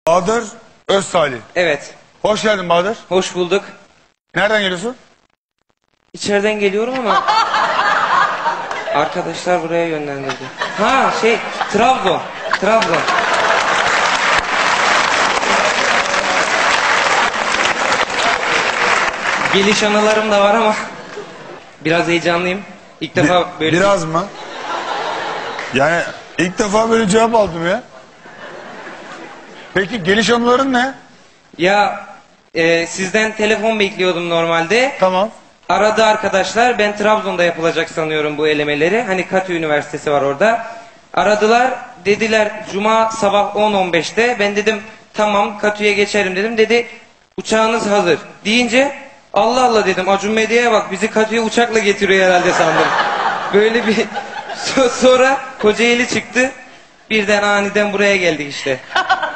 Bahadır Özsalih. Evet. Hoş geldin Bahadır. Hoş bulduk. Nereden geliyorsun? İçeriden geliyorum ama arkadaşlar buraya yönlendirdi. Ha Trabzon. Trabzon. Geliş anılarım da var ama biraz heyecanlıyım. İlk defa böyle... Biraz mı? Yani ilk defa böyle cevap aldım ya. Peki geliş anıların ne? Ya sizden telefon bekliyordum normalde. Tamam. Aradı arkadaşlar. Ben Trabzon'da yapılacak sanıyorum bu elemeleri. Hani Katı Üniversitesi var orada. Aradılar. Dediler Cuma sabah 10.15'te. Ben dedim tamam Katı'ya geçerim dedim. Dedi uçağınız hazır. Deyince Allah Allah dedim. Acun Medya'ya bak bizi Katı'ya uçakla getiriyor herhalde sandım. Böyle bir sonra Kocaeli çıktı. Birden aniden buraya geldik işte.